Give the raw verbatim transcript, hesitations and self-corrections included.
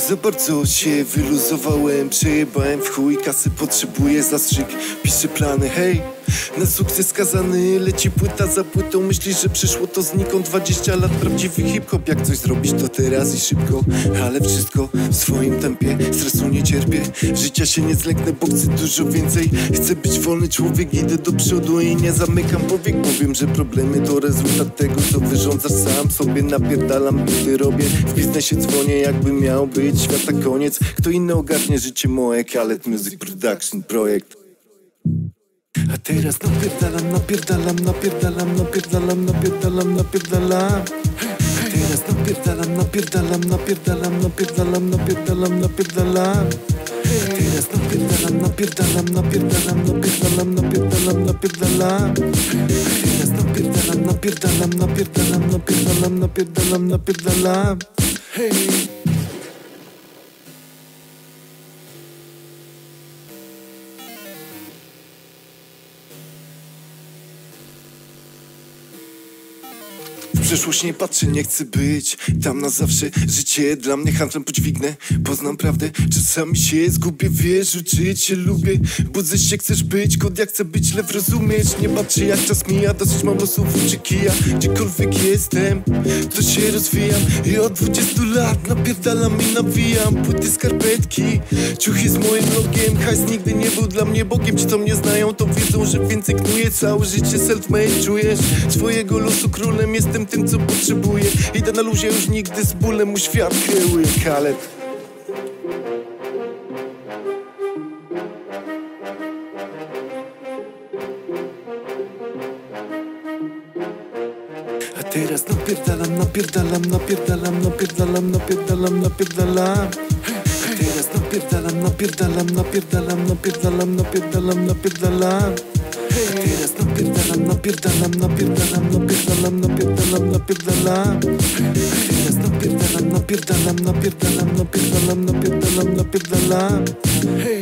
Za bardzo się wyluzowałem, przejebałem w chuj, kasy potrzebuję zastrzyk. Piszę plany, hej, na sukces skazany. Leci płyta za płytą, myślisz, że przyszło to znikąd. Dwadzieścia lat prawdziwy hip-hop, jak coś zrobić to teraz i szybko. Ale wszystko w swoim tempie, stresu nie cierpię. Życia się nie zlęknę, bo chcę dużo więcej. Chcę być wolny człowiek, idę do przodu i nie zamykam powiek. Powiem, że problemy to rezultat tego, co wyrządzasz sam sobie. Napierdalam, buty robię, w biznesie dzwonię, jakby miał być świata koniec. Kto inny ogarnie życie moje, Khaled Music Production projekt. A teraz napierdalam, napierdalam, napierdalam, napierdalam, napierdalam, napierdalam. A teraz napierdalam, napierdalam, napierdalam, napierdalam, napierdalam, napierdalam. A teraz napierdalam, napierdalam, napierdalam, napierdalam, napierdalam, napierdalam. A teraz napierdalam, napierdalam, napierdalam, napierdalam, napierdalam, napierdalam. Hej. W przyszłość nie patrzę, nie chcę być tam na zawsze. Życie dla mnie handlem podźwignę. Poznam prawdę, czasami się zgubię. Wiesz, uczyć się lubię. Budzę się, chcesz być, kod jak chcę być, lew rozumieć. Nie patrzę jak czas mija, dosyć mam losów czy kija. Gdziekolwiek jestem, to się rozwijam. I od dwudziestu lat napierdalam i nawijam. Płyty, skarpetki, ciuchy z moim logiem. Hajs nigdy nie był dla mnie Bogiem. Ci co mnie znają, to wiedzą, że więcej knuję. Całe życie self-made, czujesz swojego losu królem. Jestem tym, co potrzebuję. Idę na luzie, już nigdy z bólem mu świat kiełuje. Khaled. A teraz napierdalam, napierdalam, napierdalam, napierdalam, napierdalam, napierdalam. A teraz napierdalam, napierdalam, napierdalam, napierdalam, napierdalam, napierdalam. A teraz napierdalam, napierdalam, napierdalam, napierdalam, napierdalam, napierdalam. A teraz napierdalam, napierdalam, napierdalam, napierdalam, napierdalam, napierdalam. Hej.